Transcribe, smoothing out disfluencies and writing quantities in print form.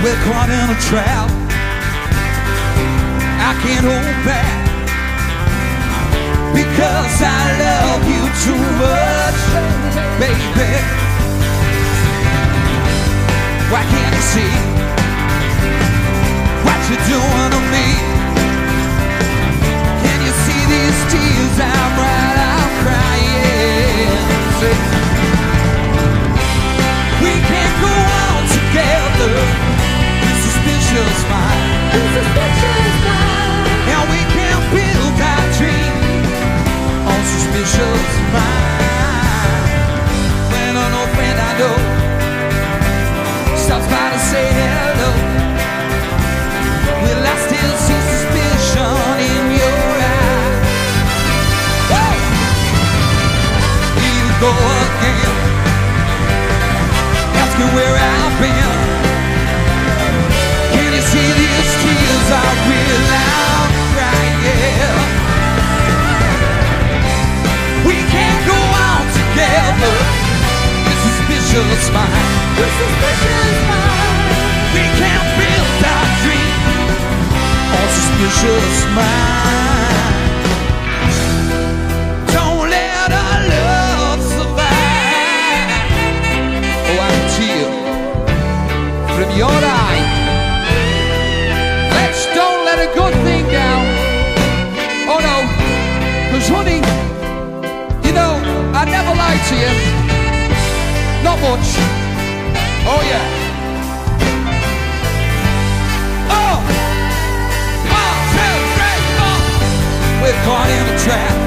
We're caught in a trap. I can't hold back, because I love you too much, baby. Why can't you see what you're doing to me? Can you see these tears I'm crying? Say, we can't go on together, this suspicious mind, and we can't build our dream on suspicious mind. When an old friend I know stops by to say hello, well, I still see suspicion in your eyes. Whoa! Here you go again, asking where I've been. Can you see these tears are real? I'm crying. We can't go on together, this suspicious mind. We can't build our dream on suspicious mind. Don't let our love survive. Oh, I can tear from your eye. Let's don't let a good thing down. Oh no, 'cause honey, you know, I never lied to you. Not much. Oh yeah. Oh! 1, 2, 3, 4. We're caught in a trap.